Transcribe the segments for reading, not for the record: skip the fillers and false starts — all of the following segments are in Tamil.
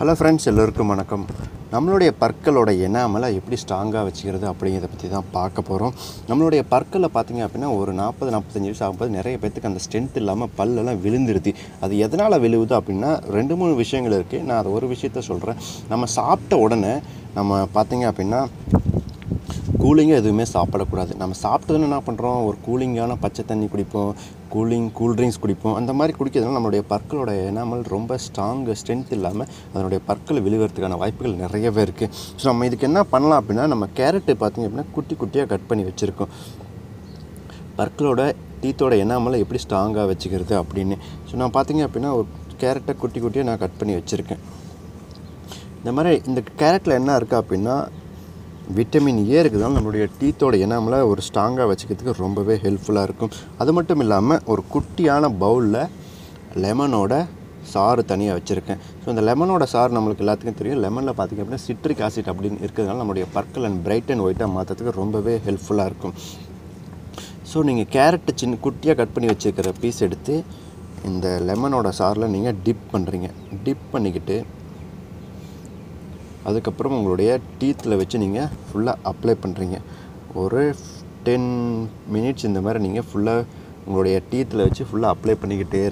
ஹலோ ஃப்ரெண்ட்ஸ், எல்லோருக்கும் வணக்கம். நம்மளுடைய பற்களோட எனாமலை எப்படி ஸ்ட்ராங்காக வச்சுக்கிறது அப்படிங்கிறத பற்றி தான் பார்க்க போகிறோம். நம்மளுடைய பற்களில் பார்த்திங்க அப்படின்னா ஒரு 40-45 வயசு ஆகும்போது நிறைய பேர்த்துக்கு அந்த ஸ்ட்ரென்த் இல்லாமல் பல்லெல்லாம் விழுந்துருது. அது எதனால் விழுவுது அப்படின்னா 2-3 விஷயங்கள் இருக்குது. நான் அது ஒரு விஷயத்த சொல்கிறேன். நம்ம சாப்பிட்ட உடனே நம்ம பார்த்திங்க அப்படின்னா கூலிங்காக எதுவுமே சாப்பிடக்கூடாது. நம்ம சாப்பிட்டதுன்னு என்ன பண்ணுறோம், ஒரு கூலிங்கான பச்சை தண்ணி குடிப்போம், கூல்ட்ரிங்க்ஸ் குடிப்போம். அந்த மாதிரி குடிக்கிறதுனால நம்மளுடைய பற்களோட எனாமல் ரொம்ப ஸ்ட்ரென்த் இல்லாமல் அதனுடைய பற்கள் விழுகிறதுக்கான வாய்ப்புகள் நிறையவே இருக்குது. ஸோ நம்ம இதுக்கு என்ன பண்ணலாம் அப்படின்னா, நம்ம கேரட்டு பார்த்திங்க அப்படின்னா குட்டி குட்டியாக கட் பண்ணி வச்சுருக்கோம். பற்களோட டீத்தோட எனாமலை எப்படி ஸ்ட்ராங்காக வச்சுக்கிறது அப்படின்னு. ஸோ நான் பார்த்திங்க அப்படின்னா ஒரு கேரட்டை குட்டி குட்டியாக நான் கட் பண்ணி வச்சுருக்கேன். இந்த மாதிரி இந்த கேரட்டில் என்ன இருக்குது அப்படின்னா விட்டமின் ஏ இருக்குதுனால நம்மளுடைய டீத்தோட எனாமலை ஒரு ஸ்ட்ராங்காக வச்சுக்கிறதுக்கு ரொம்பவே ஹெல்ப்ஃபுல்லாக இருக்கும். அது மட்டும் இல்லாமல் ஒரு குட்டியான பவுலில் லெமனோட சாறு தனியாக வச்சுருக்கேன். ஸோ இந்த லெமனோட சாறு நம்மளுக்கு எல்லாத்துக்கும் தெரியும். லெமனில் பார்த்திங்க அப்படின்னா சிட்ரிக் ஆசிட் அப்படின்னு இருக்கிறதுனால நம்மளுடைய பற்கள் அண்ட் பிரைட் அண்ட் ஒயிட்டாக மாற்றுறதுக்கு ரொம்பவே ஹெல்ப்ஃபுல்லாக இருக்கும். ஸோ நீங்கள் கேரட்டு சின்ன குட்டியாக கட் பண்ணி வச்சுருக்கிற பீஸ் எடுத்து இந்த லெமனோட சாரில் நீங்கள் டிப் பண்ணுறீங்க. டிப் பண்ணிக்கிட்டு அதுக்கப்புறம் உங்களுடைய டீத்தில் வச்சு நீங்கள் ஃபுல்லாக அப்ளை பண்ணுறீங்க. ஒரு 10 மினிட்ஸ் இந்த மாதிரி நீங்கள் ஃபுல்லாக உங்களுடைய டீத்தில் வச்சு ஃபுல்லாக அப்ளை பண்ணிக்கிட்டே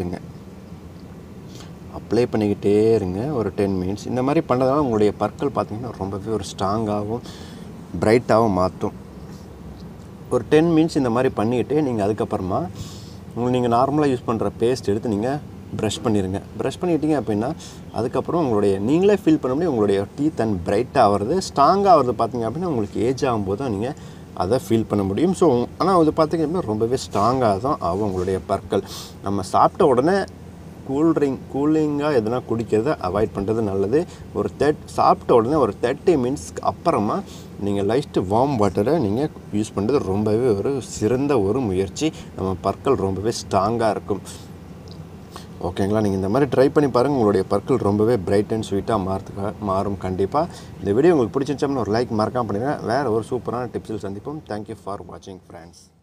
இருங்க. ஒரு 10 மினிட்ஸ் இந்த மாதிரி பண்ணுறதுனால உங்களுடைய பற்கள் பார்த்திங்கன்னா ரொம்பவே ஒரு ஸ்ட்ராங்காகவும் பிரைட்டாகவும் மாற்றும். ஒரு 10 மினிட்ஸ் இந்த மாதிரி பண்ணிக்கிட்டு நீங்கள் அதுக்கப்புறமா நீங்கள் நார்மலாக யூஸ் பண்ணுற பேஸ்ட் எடுத்து நீங்கள் ப்ரஷ் பண்ணிட்டீங்க அப்படின்னா அதுக்கப்புறம் நீங்களே ஃபீல் பண்ண முடியும் உங்களுடைய டீத் அண்ட் பிரைட்டாக ஆகிறது, ஸ்ட்ராங்காக ஆகிறது பார்த்திங்க அப்படின்னா உங்களுக்கு ஏஜ் ஆகும்போது தான் நீங்கள் அதை ஃபீல் பண்ண முடியும். ஸோ ஆனால் அது பார்த்திங்க அப்படின்னா ரொம்பவே ஸ்ட்ராங்காக தான் ஆகும் உங்களுடைய பற்கள். நம்ம சாப்பிட்ட உடனே கூலிங்காக எதனா குடிக்கிறத அவாய்ட் பண்ணுறது நல்லது. சாப்பிட்ட உடனே ஒரு 30 மினிட்ஸ்க்கு அப்புறமா நீங்கள் லைட்டு வார்ம் வாட்டரை நீங்கள் யூஸ் பண்ணுறது ரொம்பவே ஒரு சிறந்த ஒரு முயற்சி. நம்ம பற்கள் ரொம்பவே ஸ்ட்ராங்காக இருக்கும். ஓகேங்களா? நீங்கள் இந்த மாதிரி ட்ரை பண்ணி பாருங்கள். உங்களுடைய பற்கள் ரொம்பவே பிரைட் அண்ட் ஸ்வீட்டாக மாறும் கண்டிப்பாக. இந்த வீடியோ உங்களுக்கு பிடிச்சிருச்சோம்னா ஒரு லைக் மறக்காம பண்ணுங்கள். வேறு ஒரு சூப்பரான டிப்ஸில் சந்திப்போம். தேங்க்யூ ஃபார் வாட்சிங் ஃப்ரெண்ட்ஸ்.